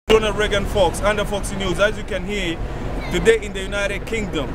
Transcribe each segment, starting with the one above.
Ronald Reagan Fox, under Fox News. As you can hear, today in the United Kingdom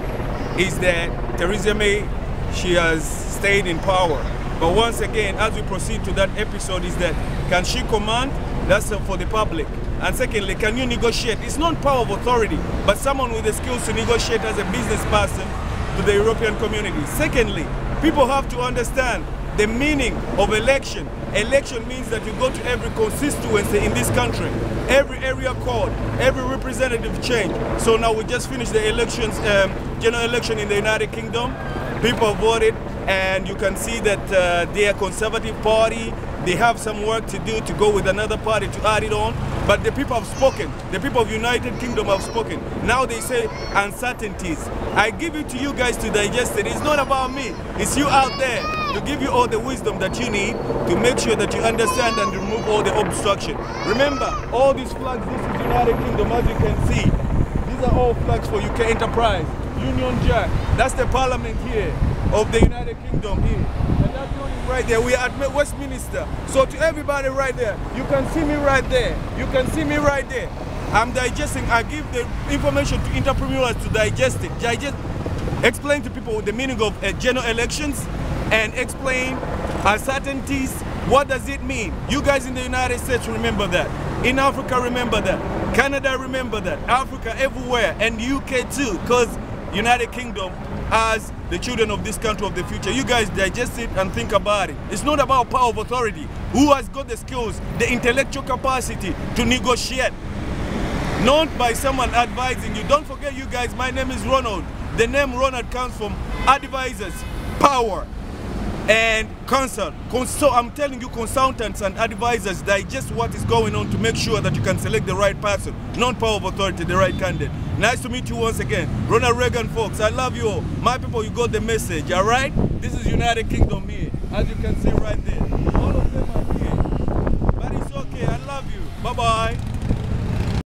is that Theresa May, she has stayed in power. But once again, as we proceed to that episode, is that can she command? That's for the public. And secondly, can you negotiate? It's not power of authority, but someone with the skills to negotiate as a business person to the European community. Secondly, people have to understand the meaning of election. Election means that you go to every constituency in this country, every area code, every representative change. So now we just finished the elections, general election in the United Kingdom. People voted, and you can see that they are Conservative Party. They have some work to do to go with another party to add it on. But the people have spoken. The people of United Kingdom have spoken. Now they say uncertainties. I give it to you guys to digest it. It's not about me. It's you out there to give you all the wisdom that you need to make sure that you understand and remove all the obstruction. Remember, all these flags, this is United Kingdom, as you can see. These are all flags for UK Enterprise, Union Jack. That's the parliament here of the United Kingdom here. And that's building right there. We are at Westminster. So to everybody right there, you can see me right there. You can see me right there. I'm digesting. I give the information to entrepreneurs to digest it. Explain to people the meaning of general elections and explain uncertainties. What does it mean? You guys in the United States remember that. In Africa, remember that. Canada, remember that. Africa, everywhere. And UK too, because United Kingdom as the children of this country of the future. You guys digest it and think about it. It's not about power of authority. Who has got the skills, the intellectual capacity to negotiate? Not by someone advising you. Don't forget, you guys, my name is Ronald. The name Ronald comes from advisors, power, and consult. So I'm telling you, consultants and advisors digest what is going on to make sure that you can select the right person, not power of authority, the right candidate. Nice to meet you once again. Ronald Reagan Fox, I love you all. My people, you got the message, all right? This is United Kingdom here, as you can see right there. All of them are